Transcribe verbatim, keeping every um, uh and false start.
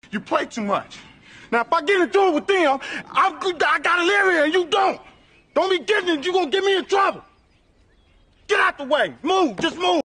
You play too much. Now, if I get into it with them, I'm, I gotta live here and you don't. Don't be getting it. You're gonna get me in trouble. Get out the way. Move. Just move.